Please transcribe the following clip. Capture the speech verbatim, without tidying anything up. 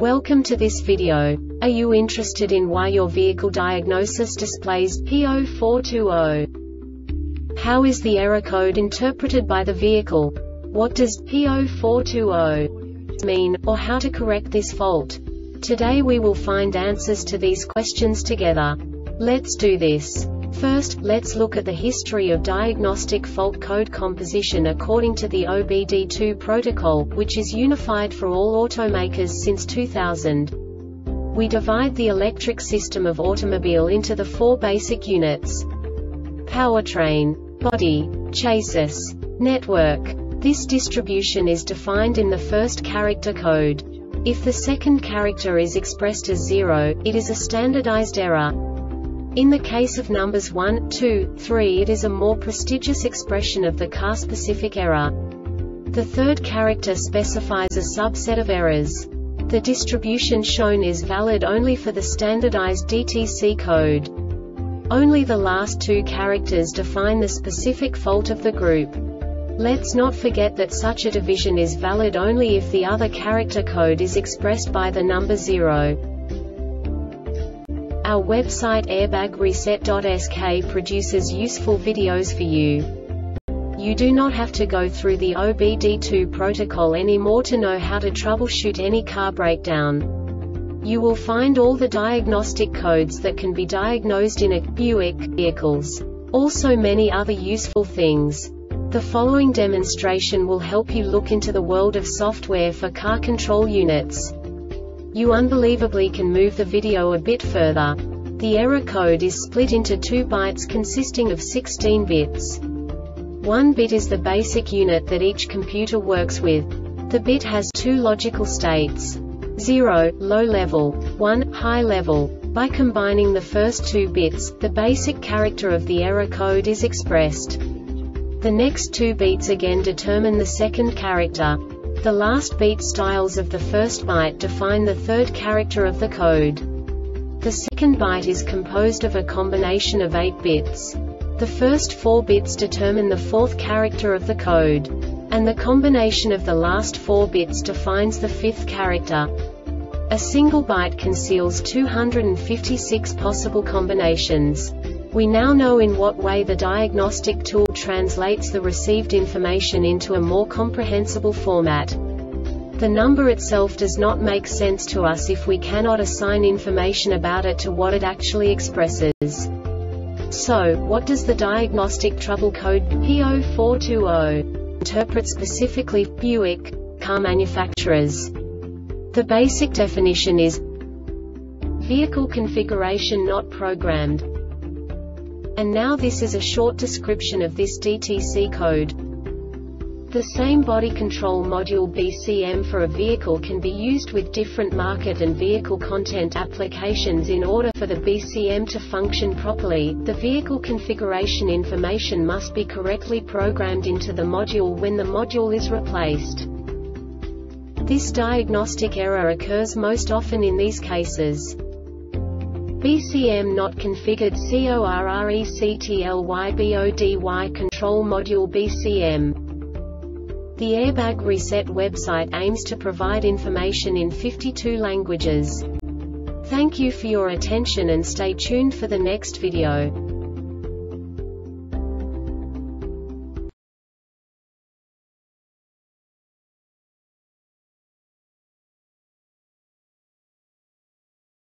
Welcome to this video. Are you interested in why your vehicle diagnosis displays P zero four two zero? How is the error code interpreted by the vehicle? What does P zero four two zero mean, or how to correct this fault? Today we will find answers to these questions together. Let's do this. First, let's look at the history of diagnostic fault code composition according to the O B D two protocol, which is unified for all automakers since two thousand. We divide the electric system of automobile into the four basic units: powertrain, body, chassis, network. This distribution is defined in the first character code. If the second character is expressed as zero, it is a standardized error. In the case of numbers one, two, three, it is a more prestigious expression of the car-specific error. The third character specifies a subset of errors. The distribution shown is valid only for the standardized D T C code. Only the last two characters define the specific fault of the group. Let's not forget that such a division is valid only if the other character code is expressed by the number zero. Our website airbag reset dot S K produces useful videos for you. You do not have to go through the O B D two protocol anymore to know how to troubleshoot any car breakdown. You will find all the diagnostic codes that can be diagnosed in a Buick vehicles. Also many other useful things. The following demonstration will help you look into the world of software for car control units. You unbelievably can move the video a bit further. The error code is split into two bytes consisting of sixteen bits. One bit is the basic unit that each computer works with. The bit has two logical states: zero, low level, one, high level. By combining the first two bits, the basic character of the error code is expressed. The next two beats again determine the second character. The last beat styles of the first byte define the third character of the code. The second byte is composed of a combination of eight bits. The first four bits determine the fourth character of the code. And the combination of the last four bits defines the fifth character. A single byte conceals two hundred fifty-six possible combinations. We now know in what way the diagnostic tool translates the received information into a more comprehensible format. The number itself does not make sense to us if we cannot assign information about it to what it actually expresses. So, what does the diagnostic trouble code P zero four two zero interpret specifically for Buick car manufacturers? The basic definition is vehicle configuration not programmed. And now this is a short description of this D T C code. The same body control module B C M for a vehicle can be used with different market and vehicle content applications. In order for the B C M to function properly, the vehicle configuration information must be correctly programmed into the module when the module is replaced. This diagnostic error occurs most often in these cases: B C M not configured CORRECTLYBODY control module B C M. The Airbag Reset website aims to provide information in fifty-two languages. Thank you for your attention and stay tuned for the next video.